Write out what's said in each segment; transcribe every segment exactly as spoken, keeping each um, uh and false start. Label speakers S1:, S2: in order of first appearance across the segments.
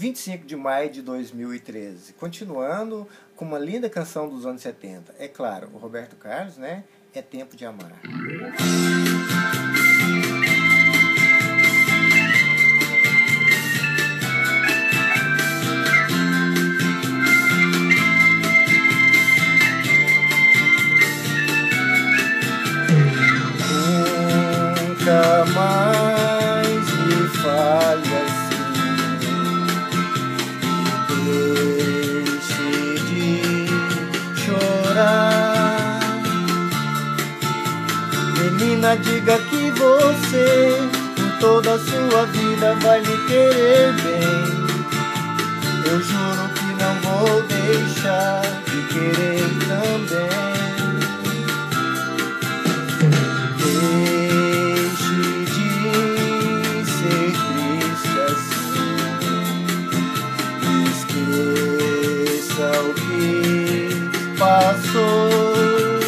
S1: vinte e cinco de maio de dois mil e treze. Continuando com uma linda canção dos anos setenta. É claro, o Roberto Carlos, né? É Tempo de Amar. Nunca mais me fale assim, deixe de chorar. Menina, diga que você por toda a sua vida vai me querer bem. Eu juro que não vou deixar de querer também. O que passou,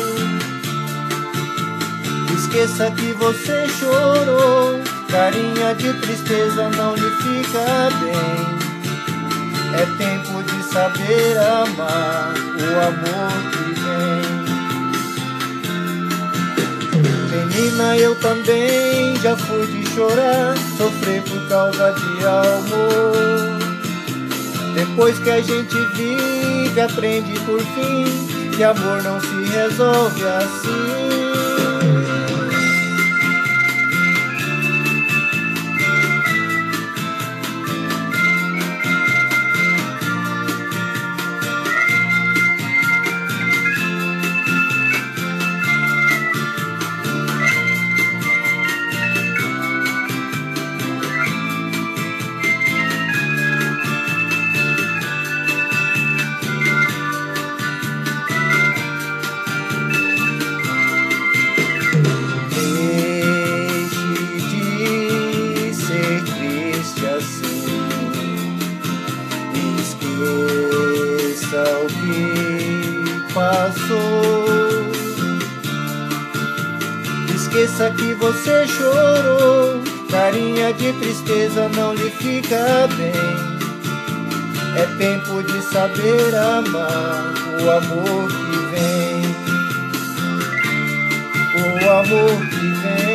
S1: esqueça que você chorou. Carinha de tristeza não lhe fica bem. É tempo de saber amar o amor que vem. Menina, eu também já fui de chorar, sofrer por causa de amor. Depois que a gente vive, aprende por fim que amor não se resolve assim. Esqueça o que passou, esqueça que você chorou. Carinha de tristeza não lhe fica bem. É tempo de saber amar o amor que vem, o amor que vem.